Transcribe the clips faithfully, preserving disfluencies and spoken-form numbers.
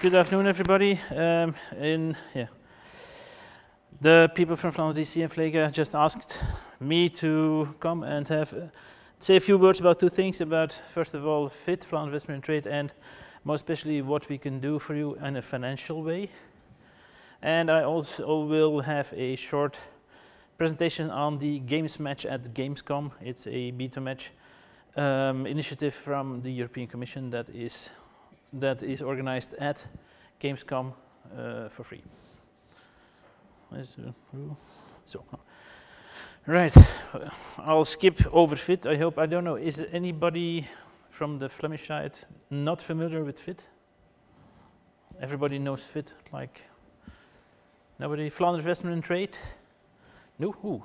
good afternoon, everybody. Um, in yeah, the people from Flanders D C and Vlega just asked me to come and have uh, say a few words about two things. About first of all, F I T, Flanders Investment and Trade, and more especially what we can do for you in a financial way. And I also will have a short presentation on the Games Match at Gamescom. It's a beta match um, initiative from the European Commission that is that is organized at Gamescom uh, for free. So, right, I'll skip over F I T. I hope, I don't know, is anybody from the Flemish side not familiar with F I T? Everybody knows F I T, like nobody? Flanders Investment and Trade? No? Who?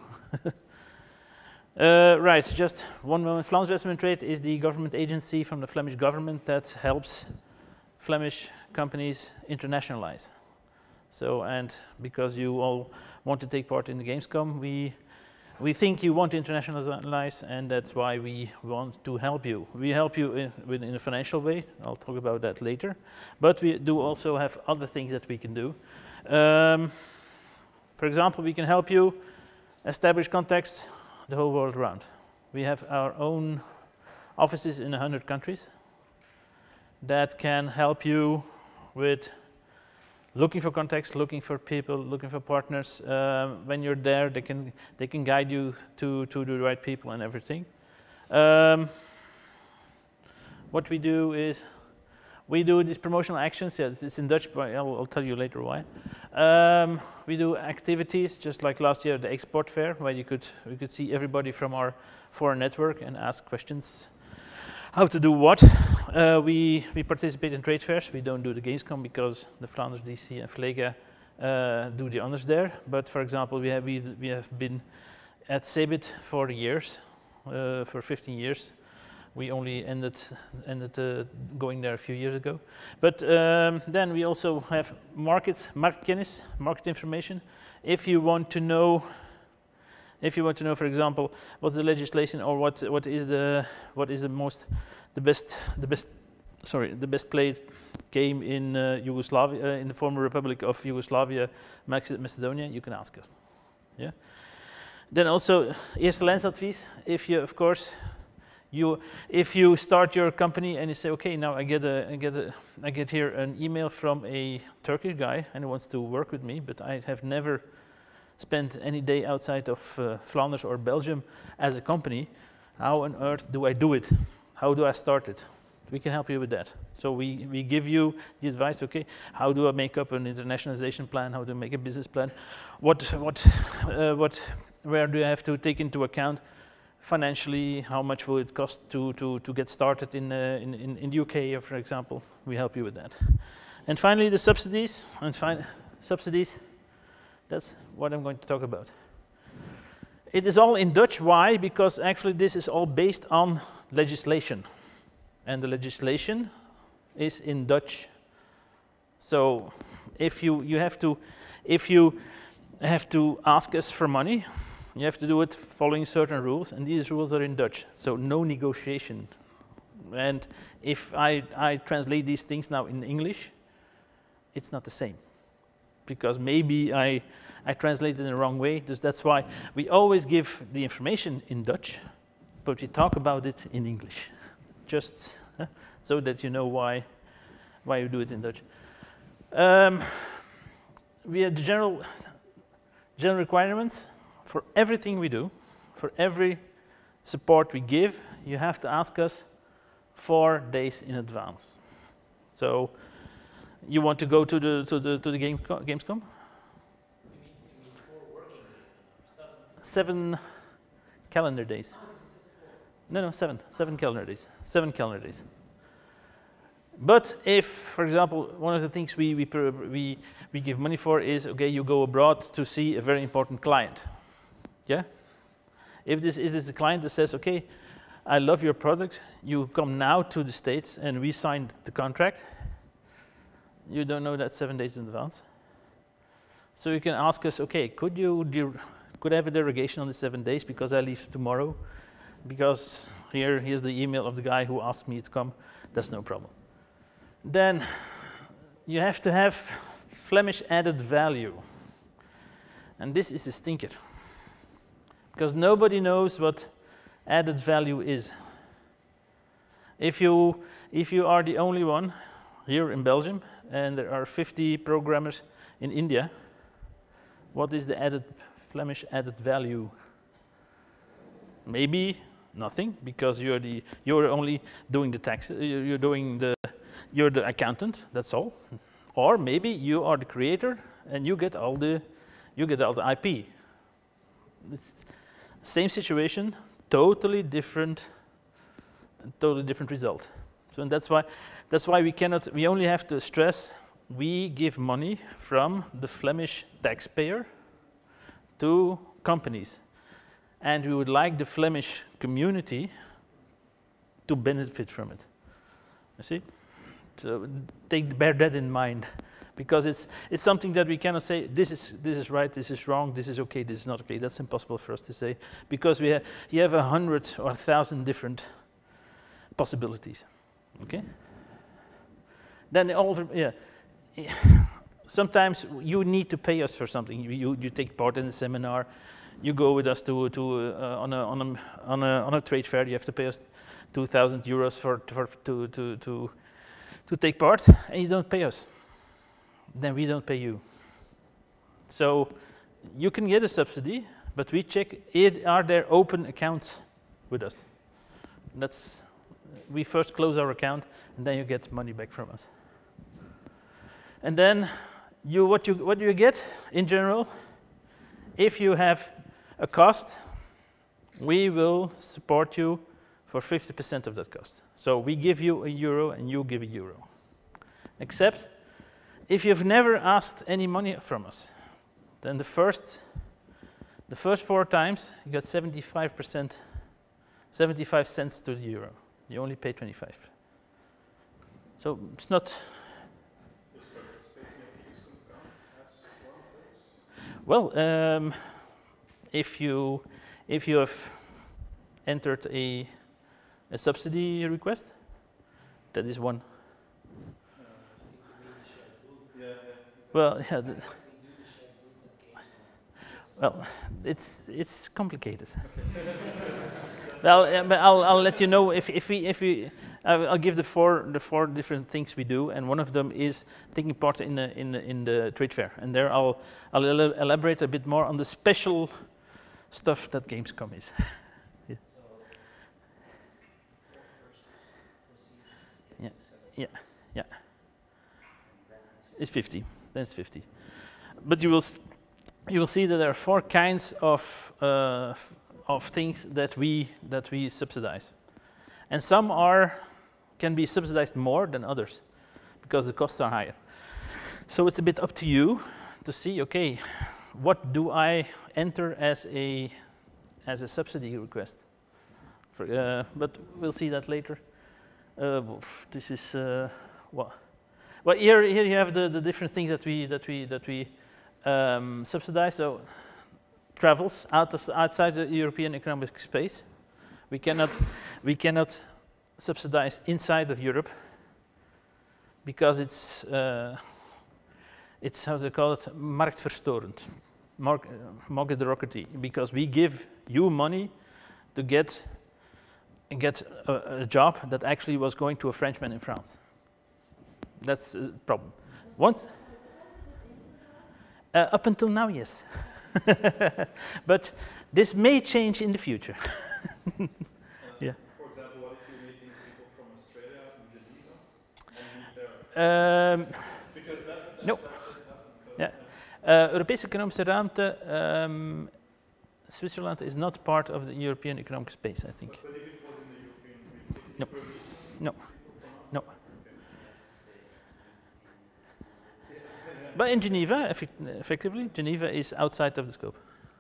uh, right, just one moment. Flanders Investment and Trade is the government agency from the Flemish government that helps Flemish companies internationalize. So, and because you all want to take part in the Gamescom, we we think you want to internationalize, and that's why we want to help you. We help you in, in a financial way. I'll talk about that later. But we do also have other things that we can do. Um, for example, we can help you establish contacts the whole world around. We have our own offices in one hundred countries that can help you with looking for contacts, looking for people, looking for partners. Uh, when you're there, they can they can guide you to to the right people and everything. Um, what we do is we do these promotional actions. Yeah, it's in Dutch, but I'll, I'll tell you later why. Um, we do activities just like last year, the Export Fair, where you could we could see everybody from our foreign network and ask questions. How to do what? Uh, we we participate in trade fairs. We don't do the Gamescom because the Flanders D C and Vlega uh, do the honors there. But for example, we have we, we have been at CeBIT for years, uh, for fifteen years. We only ended ended uh, going there a few years ago. But um, then we also have market marktkennis, market information. If you want to know. If you want to know, for example, what's the legislation or what what is the what is the most the best the best sorry the best played game in uh, Yugoslavia uh, in the former Republic of Yugoslavia, Macedonia, you can ask us. Yeah. Then also eerste lijnsadvies. If you of course you if you start your company and you say, okay, now I get a I get a I get here an email from a Turkish guy and he wants to work with me, but I have never spend any day outside of uh, Flanders or Belgium as a company, how on earth do I do it? How do I start it? We can help you with that. So we, we give you the advice, okay, how do I make up an internationalization plan? How do I make a business plan? What, what, uh, what, where do I have to take into account financially? How much will it cost to, to, to get started in, uh, in, in, in the U K, for example? We help you with that. And finally, the subsidies. And fi subsidies. That's what I'm going to talk about. It is all in Dutch. Why? Because actually this is all based on legislation. And the legislation is in Dutch. So if you, you have to, if you have to ask us for money, you have to do it following certain rules, and these rules are in Dutch. So no negotiation. And if I, I translate these things now in English, it's not the same. Because maybe I, I translated in the wrong way. So that's why we always give the information in Dutch, but we talk about it in English, just uh, so that you know why, why you do it in Dutch. Um, we have the general, general requirements for everything we do, for every support we give. You have to ask us four days in advance. So. You want to go to the to the to the game, Gamescom? You mean, you mean four working days? Seven, seven calendar days. Oh, no, no, seven. Seven calendar days. Seven calendar days. But if, for example, one of the things we we we we give money for is, okay, you go abroad to see a very important client. Yeah. If this is this a client that says, okay, I love your product. You come now to the States and we signed the contract. You don't know that seven days in advance. So you can ask us, okay, could you could I have a derogation on the seven days because I leave tomorrow? Because here, here's the email of the guy who asked me to come. That's no problem. Then you have to have Flemish added value. And this is a stinker. Because nobody knows what added value is. If you, if you are the only one here in Belgium, and there are fifty programmers in India, what is the added Flemish added value? Maybe nothing, because you're the you're only doing the tax. You're doing the you're the accountant. That's all. Or maybe you are the creator, and you get all the you get all the I P. It's same situation, totally different, totally different result. So and that's why that's why we cannot. We only have to stress we give money from the Flemish taxpayer to companies. And we would like the Flemish community to benefit from it. You see? So take, bear that in mind, because it's, it's something that we cannot say, this is, this is right, this is wrong, this is okay, this is not okay. That's impossible for us to say, because we ha you have a hundred or a thousand different possibilities. Okay? Then all of, yeah. Sometimes you need to pay us for something. You, you, you take part in a seminar, you go with us to, to uh, on, a, on, a, on, a, on a trade fair, you have to pay us two thousand euros for, for, to, to, to, to take part, and you don't pay us. Then we don't pay you. So you can get a subsidy, but we check, it, are there open accounts with us? That's, we first close our account, and then you get money back from us. And then you, what, you, what do you get in general? If you have a cost, we will support you for fifty percent of that cost. So we give you a euro and you give a euro. Except if you've never asked any money from us, then the first, the first four times you got seventy-five percent, seventy-five cents to the euro. You only pay twenty-five. So it's not. Well, um, if you if you have entered a a subsidy request, that is one. Well, yeah. The, well, it's it's complicated. Well, uh, but I'll I'll let you know if if we if we I'll, I'll give the four the four different things we do, and one of them is taking part in the in the, in the trade fair, and there I'll I'll el elaborate a bit more on the special stuff that Gamescom is. Yeah. Yeah, yeah, yeah. It's fifty. Then it's fifty. But you will you will see that there are four kinds of uh, of things that we that we subsidize, and some are can be subsidized more than others because the costs are higher. So it's a bit up to you to see, okay, what do I enter as a as a subsidy request? For, uh, but we'll see that later. Uh, this is uh, what. Well, here here you have the the different things that we that we that we um, subsidize. So travels out of outside the European economic space. We cannot we cannot subsidize inside of Europe because it's uh, it's how they call it, marktverstorend, market, market derogatory, because we give you money to get get a, a job that actually was going to a Frenchman in France. That's a problem. Once, uh, up until now, yes. But this may change in the future. uh, Yeah. For example, what if you're meeting people from Australia in Geneva and meet there? Um, Because that, that, no. that just happened. So, Yeah. Uh, Europese Economische Ruimte, um, Switzerland is not part of the European economic space, I think. But, but if it was in the European Union, No. if you were meeting No. people from outside? No. Okay. But in Geneva, effect effectively, Geneva is outside of the scope.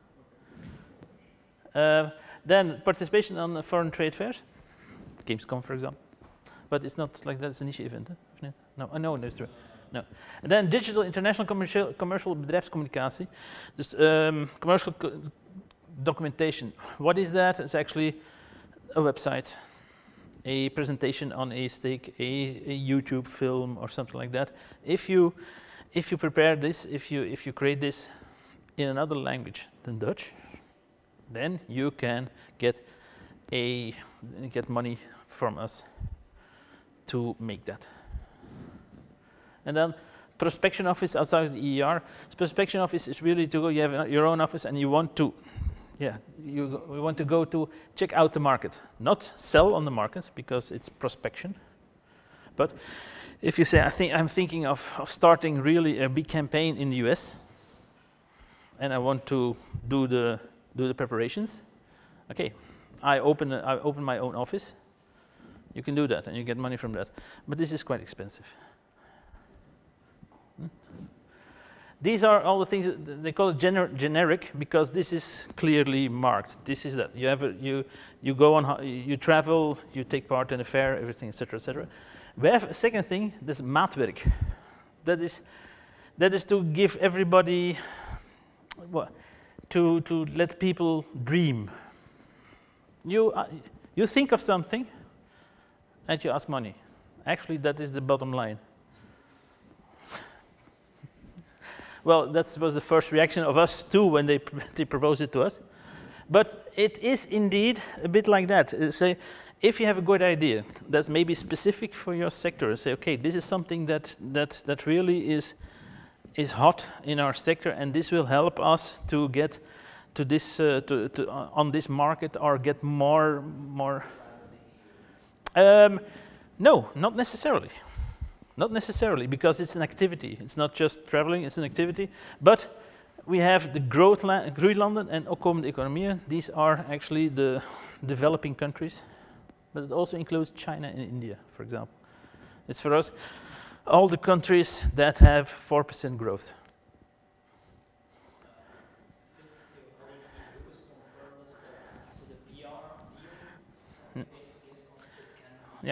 Uh, then participation on uh, foreign trade fairs, Gamescom, for example. But it's not like that's a niche event, huh? No, I know that's true. No. And then digital international commercial, commercial bedrijfscommunicatie, dus um, commercial co documentation. What is that? It's actually a website. a presentation on a stick, a, a YouTube film or something like that. If you if you prepare this, if you if you create this in another language than Dutch, then you can get a get money from us to make that. And then prospection office outside of the E E R. Prospection office is really to go. You have your own office and you want to. Yeah, you we want to go to check out the market, not sell on the market because it's prospection. But if you say, I think I'm thinking of, of starting really a big campaign in the U S, and I want to do the do the preparations. Okay, I open a, I open my own office. You can do that, and you get money from that. But this is quite expensive. These are all the things that they call it gener generic because this is clearly marked. This is that you have a, you you go on you travel, you take part in a fair, everything, et cetera, et cetera. We have a second thing. This maatwerk. That is that is to give everybody what to to let people dream. You uh, you think of something, and you ask money. Actually, that is the bottom line. Well, that was the first reaction of us too when they, they proposed it to us. But it is indeed a bit like that. Uh, say, if you have a good idea that's maybe specific for your sector, say, okay, this is something that that that really is is hot in our sector, and this will help us to get to this uh, to, to uh, on this market or get more more. Um, no, not necessarily. Not necessarily, because it's an activity. It's not just traveling, it's an activity. But we have the growth Groeilanden and opkomende economieën. These are actually the developing countries. But it also includes China and India, for example. It's for us all the countries that have four percent growth. Yeah.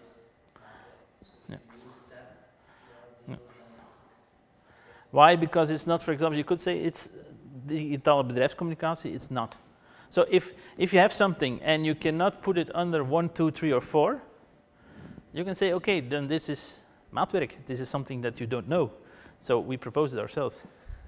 Why? Because it's not, for example, you could say it's digitale bedrijfscommunicatie, it's not. So if, if you have something and you cannot put it under one, two, three, or four, you can say, okay, then this is maatwerk. This is something that you don't know. So we propose it ourselves.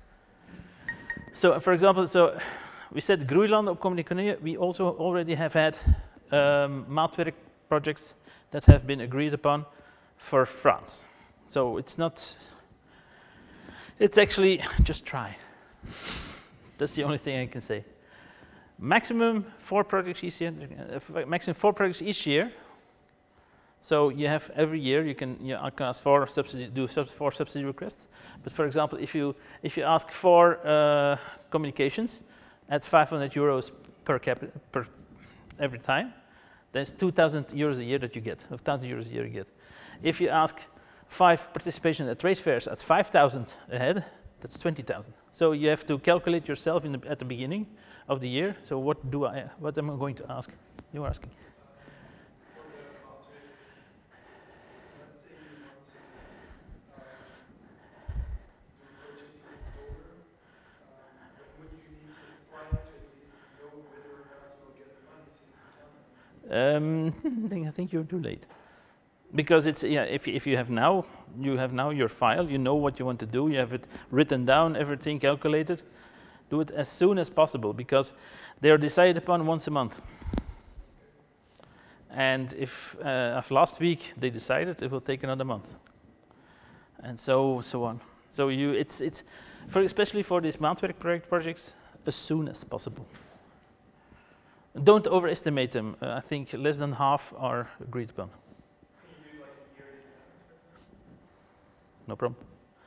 So for example, so we said Groeilanden, opkomende economieën. We also already have had um, maatwerk projects that have been agreed upon for France. So it's not. It's actually just try. That's the only thing I can say. Maximum four projects each year. Uh, maximum four projects each year. So you have every year you can you can ask for subsidy, do sub, four subsidy requests. But for example, if you if you ask for uh, communications at five hundred euros per capita per every time, there's two thousand euros a year that you get. Of thousand euros a year you get. If you ask five participation at trade fairs at five thousand ahead, that's twenty thousand. So you have to calculate yourself in the, at the beginning of the year. So what do I, what am I going to ask? You're asking. Um, I think you're too late. Because it's yeah, if if you have now you have now your file, you know what you want to do, you have it written down, everything calculated. Do it as soon as possible because they are decided upon once a month. And if uh, of last week they decided, it will take another month, and so so on. So you it's it's for especially for these maatwerk project projects as soon as possible. Don't overestimate them. Uh, I think less than half are agreed upon. No problem.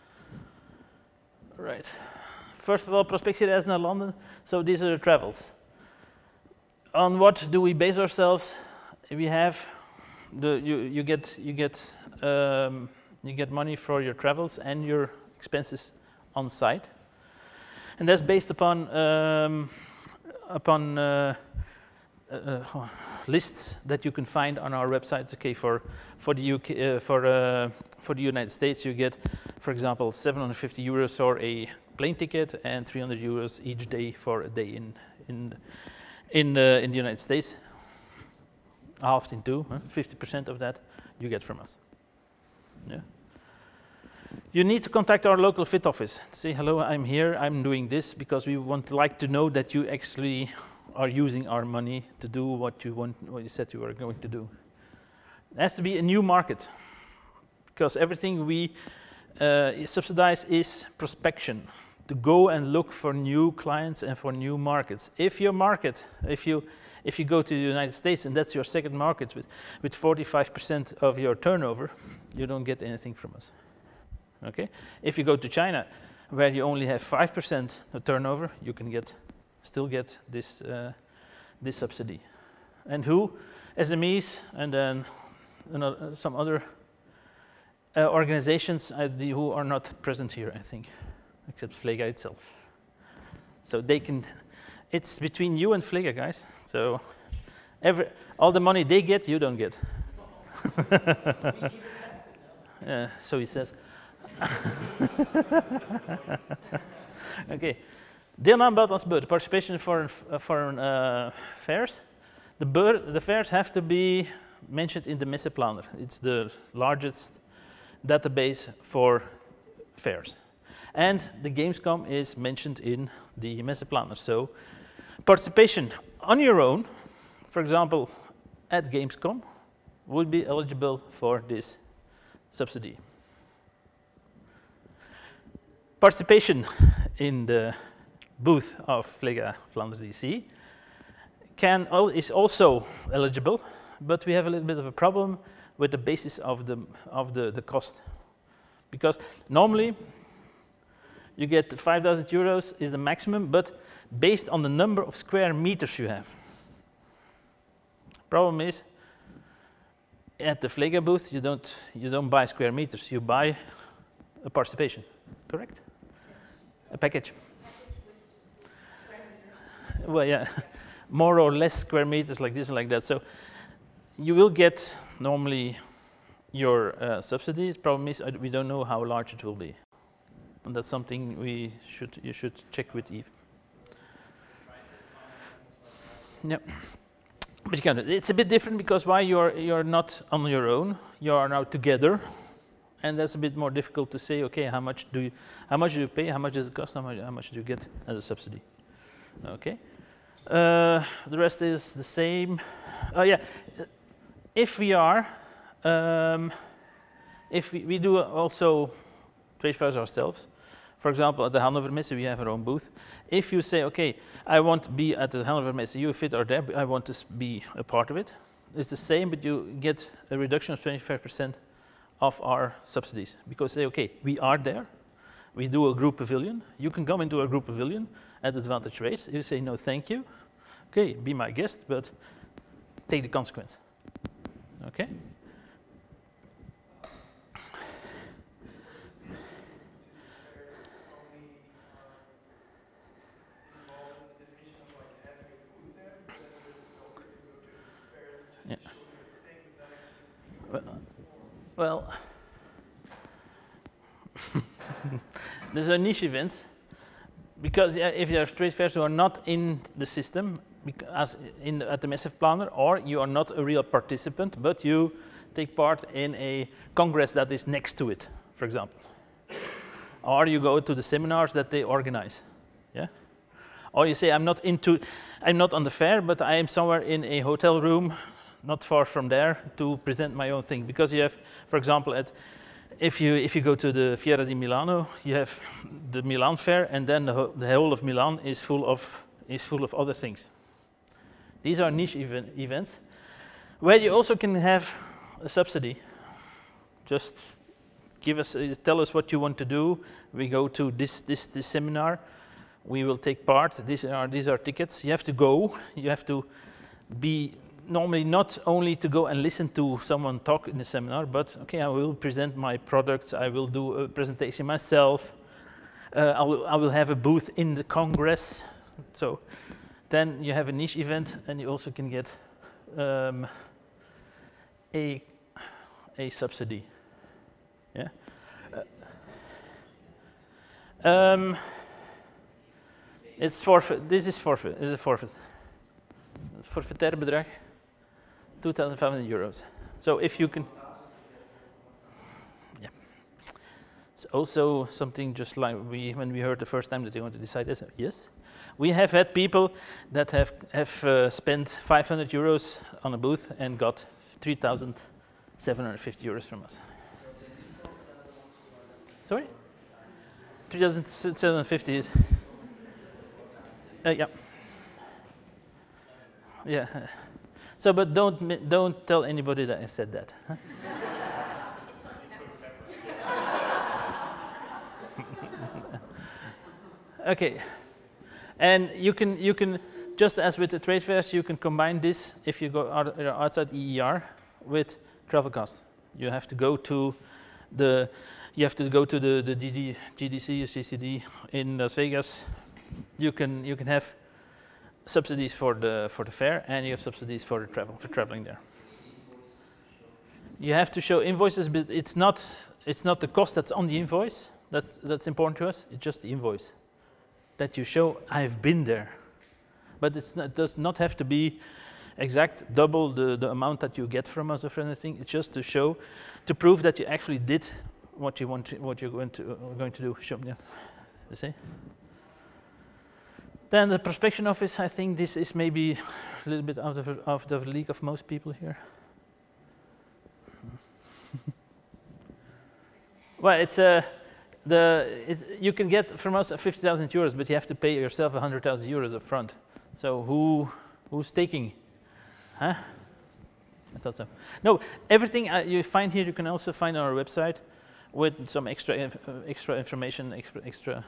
All right. First of all, prospectiereis naar landen. So these are the travels. On what do we base ourselves? We have the you you get you get um, you get money for your travels and your expenses on site, and that's based upon um, upon uh, uh, lists that you can find on our websites. Okay, for for the U K, uh, for uh, for the United States, you get, for example, seven hundred fifty euros for a plane ticket and three hundred euros each day for a day in in in uh, in the United States. halved in two, huh? fifty percent of that you get from us. Yeah. You need to contact our local F I T office. Say, hello, I'm here, I'm doing this, because we want like to know that you actually are using our money to do what you want, what you said you were going to do. It has to be a new market, because everything we uh, subsidize is prospection, to go and look for new clients and for new markets. If your market, if you, if you go to the United States and that's your second market with, with forty-five percent of your turnover, you don't get anything from us. Okay? If you go to China, where you only have five percent of turnover, you can get, still get this, uh, this subsidy. And who? S M Es, and then another, some other uh, organizations uh, the, who are not present here, I think, except Flega itself. So they can, it's between you and Flega, guys. So every, all the money they get, you don't get. uh, so he says. Okay, deelname als beurt, participation for uh, foreign uh, fairs. The, beurt, the fairs have to be mentioned in the Messeplaner. It's the largest database for fairs. And the Gamescom is mentioned in the Messeplaner. So participation on your own, for example, at Gamescom, would be eligible for this subsidy. Participation in the booth of Flega Flanders D C can, is also eligible, but we have a little bit of a problem with the basis of the, of the, the cost. Because normally you get five thousand euros is the maximum, but based on the number of square meters you have. Problem is, at the Flega booth, you don't, you don't buy square meters, you buy a participation, correct? A package. Well, yeah, more or less square meters like this and like that. So you will get normally your uh, subsidy. The problem is uh, we don't know how large it will be, and that's something we should you should check with Eve. Yeah, but you can. It's a bit different because why you're you're not on your own. You are now together. And that's a bit more difficult to say, okay, how much do you, how much do you pay, how much does it cost, how much, how much do you get as a subsidy? Okay. Uh, the rest is the same. Oh yeah, if we are, um, if we, we do also trade fairs ourselves, for example, at the Hannover Messe, we have our own booth. If you say, okay, I want to be at the Hannover Messe, you F I T are there, I want to be a part of it, it's the same, but you get a reduction of twenty-five percent of our subsidies, because say, okay, we are there, we do a group pavilion, you can come into a group pavilion at advantage rates. You say, no, thank you, okay, be my guest, but take the consequence, okay? Yeah. Well, Well, there's a niche events, because yeah, if you have trade fairs who are not in the system, as in at the Messeplaner, or you are not a real participant, but you take part in a congress that is next to it, for example, or you go to the seminars that they organize, yeah, or you say I'm not into, I'm not on the fair, but I am somewhere in a hotel room not far from there to present my own thing, because you have, for example, at if you if you go to the Fiera di Milano, you have the Milan fair, and then the, ho the whole of Milan is full of is full of other things. These are niche event events where you also can have a subsidy. Just give us, uh, tell us what you want to do. We go to this this this seminar. We will take part. These are these are tickets. You have to go. You have to be. Normally not only to go and listen to someone talk in the seminar, but okay, I will present my products, I will do a presentation myself, uh, I, will, I will have a booth in the Congress. So then you have a niche event, and you also can get um, a, a subsidy. Yeah. Uh, um, it's forfeit, this is forfeit, is a forfeit. Forfaitaire bedrag. two thousand five hundred euros. So if you can, yeah. It's also something just like we, when we heard the first time that they want to decide this, yes. We have had people that have, have uh, spent five hundred euros on a booth and got three thousand seven hundred fifty euros from us. Sorry? three thousand seven hundred fifty is, uh, yeah. Yeah. So, but don't mi- don't tell anybody that I said that. Huh? Okay, and you can you can just as with the trade fairs, you can combine this if you go out, outside E E R with travel costs. You have to go to the you have to go to the the G D, G D C or C C D in Las Vegas. You can you can have subsidies for the for the fair, and you have subsidies for the travel for traveling there. You have to show invoices, but it's not it's not the cost that's on the invoice that's that's important to us. It's just the invoice that you show I've been there. But it's not, it does not have to be exact double the, the amount that you get from us or anything. It's just to show, to prove that you actually did what you want to, what you're going to uh, going to do. Show, yeah. You see. Then the prospection office, I think this is maybe a little bit out of, out of the league of most people here. Well, it's a, the, it, you can get from us fifty thousand euros, but you have to pay yourself one hundred thousand euros up front. So who, who's taking? Huh? I thought so. No, everything uh, you find here you can also find on our website with some extra, inf uh, extra information, extra, extra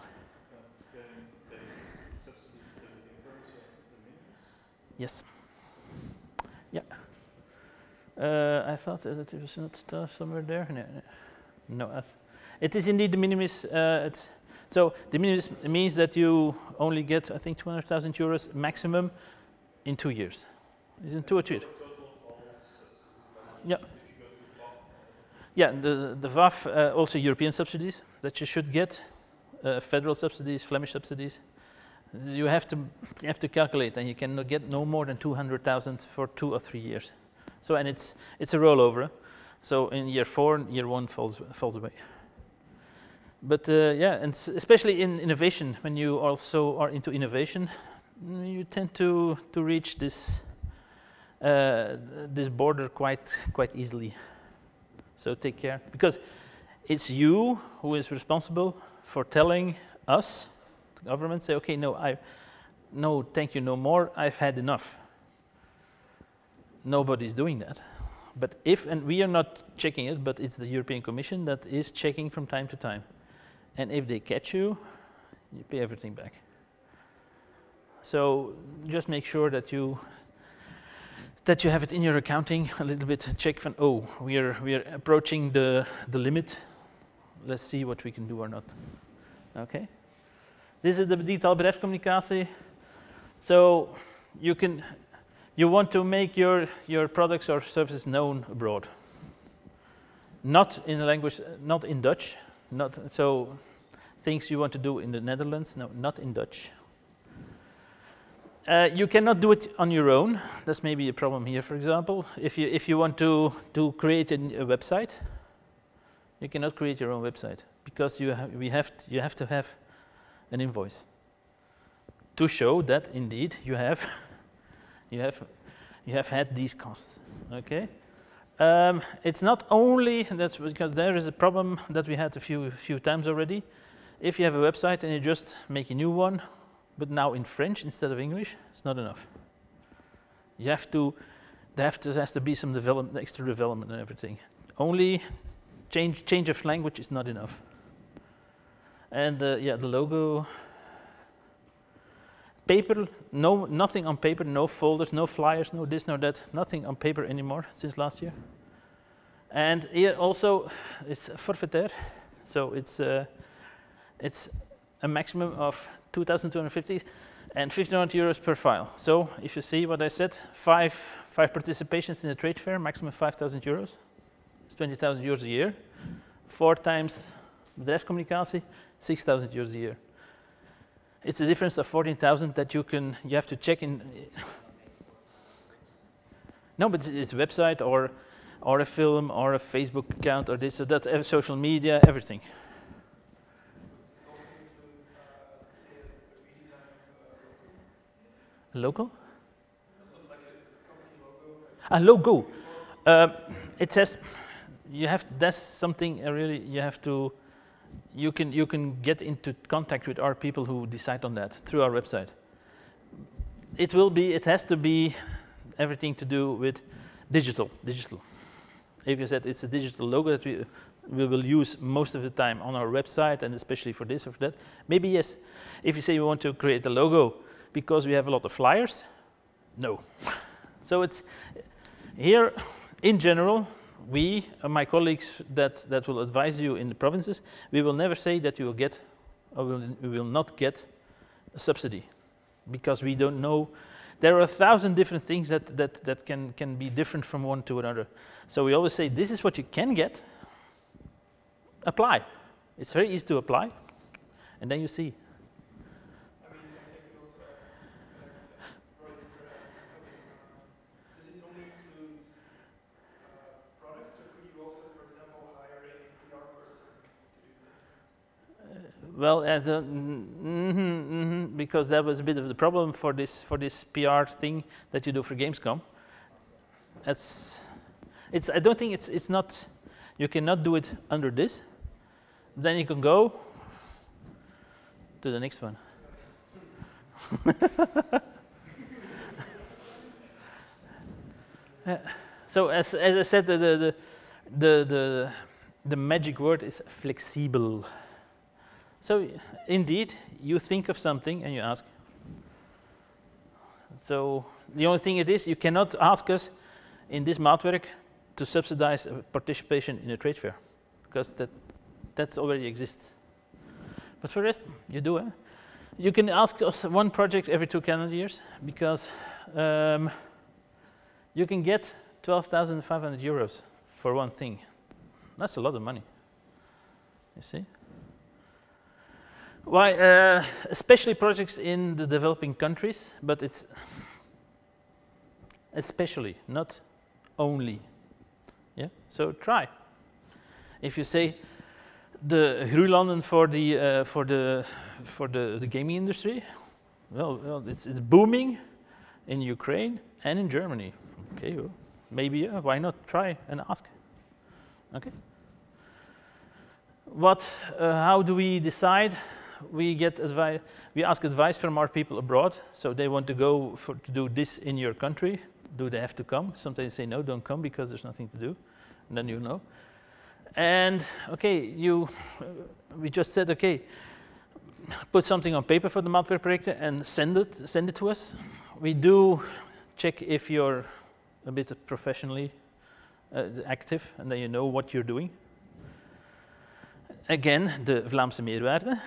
yes. Yeah. Uh, I thought that it was not uh, somewhere there. No, no. no it is indeed the minimis. Uh, it's so the minimis means that you only get, I think, two hundred thousand euros maximum in two years. Is it two or three? Yeah. Yeah. The the V A F uh, also European subsidies that you should get, uh, federal subsidies, Flemish subsidies. You have to you have to calculate, and you can get no more than two hundred thousand for two or three years. So, and it's it's a rollover. So in year four, year one falls falls away. But uh, yeah, and especially in innovation, when you also are into innovation, you tend to to reach this uh, this border quite quite easily. So take care, because it's you who is responsible for telling us. The government say, okay, no, I, no, thank you, no more. I've had enough. Nobody's doing that. But if, and we are not checking it, but it's the European Commission that is checking from time to time. And if they catch you, you pay everything back. So just make sure that you that you have it in your accounting a little bit. Check from, oh, we are we are approaching the the limit. Let's see what we can do or not. Okay. This is the digitale bedrijfscommunicatie. So you can, you want to make your, your products or services known abroad. Not in a language, not in Dutch. Not, so things you want to do in the Netherlands, no, not in Dutch. Uh, you cannot do it on your own. That's maybe a problem here, for example. If you, if you want to, to create a, a website, you cannot create your own website because you, ha we have to, you have to have an invoice to show that indeed you have you have you have had these costs. Okay, um, it's not only that's because there is a problem that we had a few few times already. If you have a website and you just make a new one, but now in French instead of English, it's not enough. You have to there have to, there has to be some development, extra development and everything. Only change change of language is not enough. And uh, yeah, the logo, paper, no, nothing on paper, no folders, no flyers, no this, no that, nothing on paper anymore since last year. And here also, it's forfaitaire, so it's uh, it's a maximum of two thousand two hundred fifty and fifteen hundred euros per file. So if you see what I said, five five participations in the trade fair, maximum five thousand euros, it's twenty thousand euros a year, four times bedrijfscommunicatie. six thousand euros a year. It's a difference of fourteen thousand that you can, you have to check in. No, but it's, it's a website or, or a film or a Facebook account or this or that, uh, social media, everything. Local? A logo. Uh, it says you have. That's something uh, really you have to. You can you can get into contact with our people who decide on that through our website. It will be. It has to be everything to do with digital. Digital. If you said it's a digital logo that we we will use most of the time on our website and especially for this or for that, maybe yes. If you say you want to create a logo because we have a lot of flyers, no. So it's here in general. We, uh, my colleagues that, that will advise you in the provinces, we will never say that you will get or will, you will not get a subsidy because we don't know. There are a thousand different things that, that, that can, can be different from one to another. So we always say this is what you can get, apply. It's very easy to apply and then you see. Well, uh, the, mm-hmm, mm-hmm, because that was a bit of the problem for this for this P R thing that you do for Gamescom. It's, it's. I don't think it's. It's not. You cannot do it under this. Then you can go to the next one. uh, so as as I said, the the the the the magic word is flexible. So indeed, you think of something and you ask. So the only thing it is, you cannot ask us in this maatwerk to subsidize participation in a trade fair, because that that's already exists. But for the rest, you do. Eh? You can ask us one project every two calendar years, because um, you can get twelve thousand five hundred euros for one thing. That's a lot of money. You see? Why, uh, especially projects in the developing countries, but it's especially, not only. Yeah, so try. If you say the Groenlanden for the uh, for the for the, the gaming industry, well, well, it's it's booming in Ukraine and in Germany. Okay, well, maybe yeah, why not try and ask? Okay. What? Uh, how do we decide? We get advice. We ask advice from our people abroad. So they want to go for, to do this in your country. Do they have to come? Sometimes they say no, don't come because there's nothing to do. And then you know. And okay, you. Uh, we just said okay. Put something on paper for the maatwerk project and send it. Send it to us. We do check if you're a bit professionally uh, active, and then you know what you're doing. Again, the Vlaamse meerwaarde.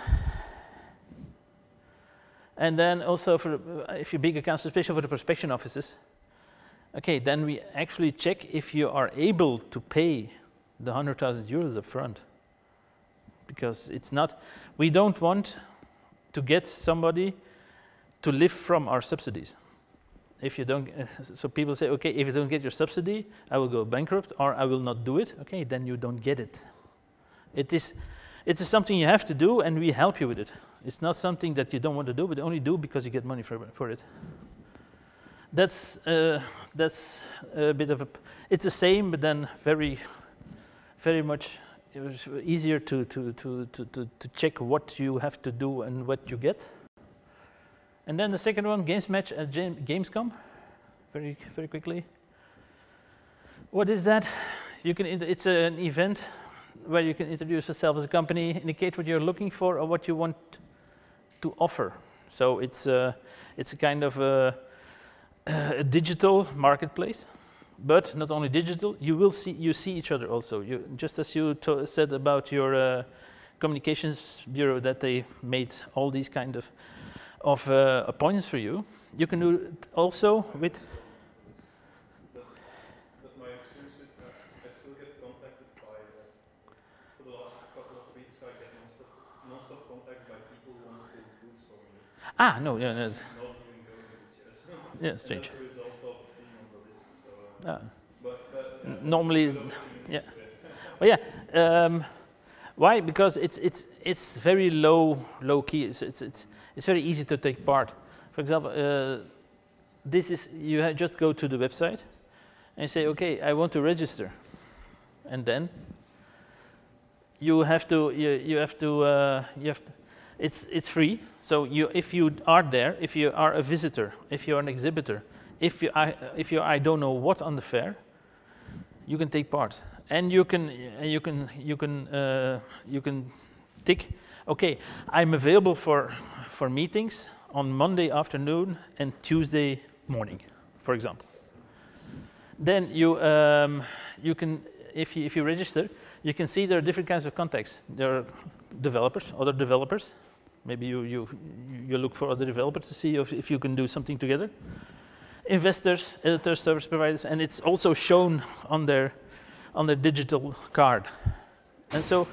And then also, for uh, if you're big accounts, especially for the prospection offices, okay, then we actually check if you are able to pay the one hundred thousand euros up front. Because it's not, we don't want to get somebody to live from our subsidies. If you don't, uh, so people say, okay, if you don't get your subsidy, I will go bankrupt or I will not do it. Okay, then you don't get it. It is, it is something you have to do, and we help you with it. It's not something that you don't want to do, but only do because you get money for, for it. That's uh, that's a bit of a. It's the same, but then very, very much. It was easier to to to to to, to check what you have to do and what you get. And then the second one, games match at Gamescom. Very very quickly. What is that? You can. It's an event where you can introduce yourself as a company, indicate what you're looking for or what you want to offer. So it's a, it's a kind of a, a digital marketplace, but not only digital. You will see you see each other also. You, just as you said about your uh, communications bureau that they made all these kind of of uh, appointments for you. You can do it also with. Ah, no, yeah, no, it's, yeah, strange. That's a result of being on the list, so Uh, But, but N- uh, normally, it's below the yeah. interest. oh yeah. Um, why? Because it's it's it's very low low key. It's it's it's, it's very easy to take part. For example, uh, this is you ha just go to the website and say, okay, I want to register, and then you have to you, you have to uh, you have to, it's it's free. So you if you are there, if you are a visitor, if you are an exhibitor, if you I, if you I don't know what on the fair, you can take part, and you can you can you can uh, you can tick, okay, I'm available for for meetings on Monday afternoon and Tuesday morning, for example. Then you um, you can if you if you register, you can see there are different kinds of contacts. There are developers, other developers. Maybe you you you look for other developers to see if, if you can do something together. Investors, editors, service providers, and it's also shown on their on their digital card. And so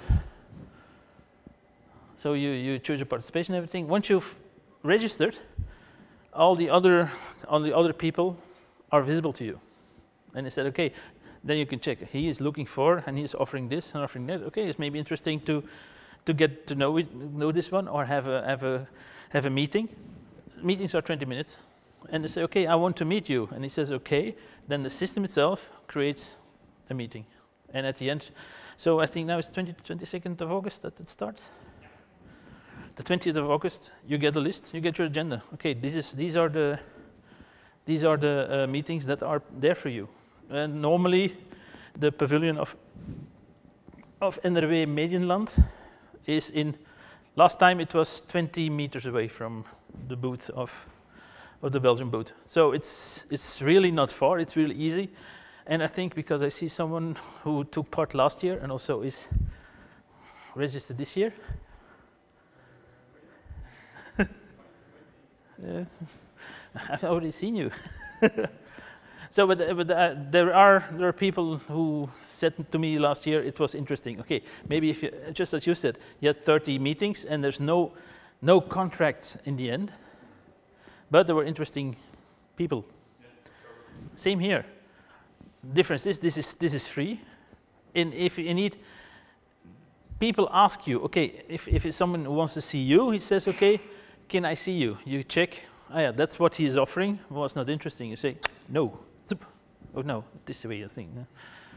so you you choose your participation and everything. Once you've registered, all the other all the other people are visible to you. And they said, okay, then you can check. He is looking for, and he is offering this and offering that. Okay, it's maybe interesting to to get to know it, know this one, or have a have a have a meeting. Meetings are twenty minutes, and they say, okay, I want to meet you, and he says, okay. Then the system itself creates a meeting, and at the end, so I think now it's twentieth, twenty-second of August that it starts. The twentieth of August, you get a list, you get your agenda. Okay, this is these are the these are the uh, meetings that are there for you. And normally, the pavilion of of N R W Medienland is in. Last time it was twenty meters away from the booth of of the Belgian booth. So it's it's really not far. It's really easy. And I think because I see someone who took part last year and also is registered this year. uh, I've already seen you. So, but, uh, but uh, there are there are people who said to me last year it was interesting. Okay, maybe if you, just as you said, you had thirty meetings and there's no no contract in the end, but there were interesting people. Same here. Difference is this is this is free, and if you need, people ask you, okay, if if it's someone who wants to see you, he says, okay, can I see you? You check. Oh yeah, that's what he is offering. Was not interesting. You say no. Oh no, this is the way you think. No?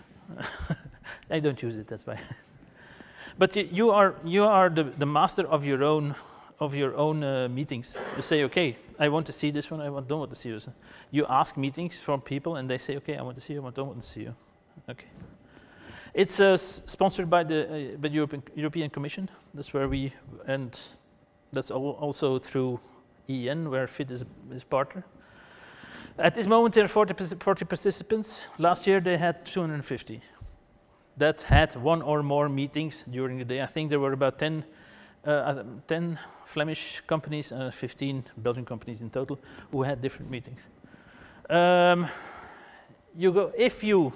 I don't use it. That's why. But y you are you are the, the master of your own of your own uh, meetings. You say, okay, I want to see this one. I want, don't want to see this one. You ask meetings from people, and they say, okay, I want to see you. I don't want to see you. Okay. It's uh, sponsored by the uh, by the European European Commission. That's where we and that's al also through E N, where F I T is is partner. At this moment, there are forty, forty participants. Last year, they had two hundred fifty that had one or more meetings during the day. I think there were about ten, uh, ten Flemish companies and fifteen Belgian companies in total who had different meetings. Um, you go if you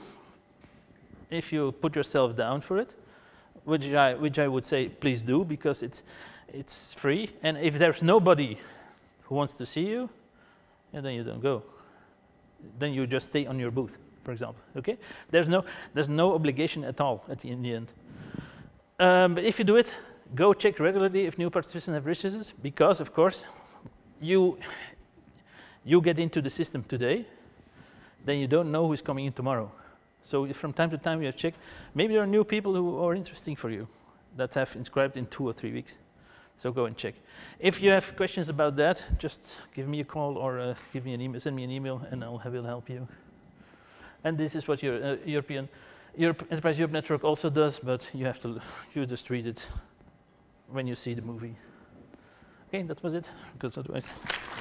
if you put yourself down for it, which I which I would say please do, because it's it's free. And if there's nobody who wants to see you, and then you don't go. Then you just stay on your booth, for example. Okay, there's no there's no obligation at all at the, in the end. Um, but if you do it, go check regularly if new participants have registered, because of course you you get into the system today, then you don't know who's coming in tomorrow. So if from time to time you have checked, maybe there are new people who are interesting for you that have inscribed in two or three weeks. So go and check. If you have questions about that, just give me a call or uh, give me an email, send me an email, and I'll have, will help you. And this is what your uh, European Europe, Enterprise Europe Network also does, but you have to you just read it when you see the movie. Okay, that was it. Because otherwise.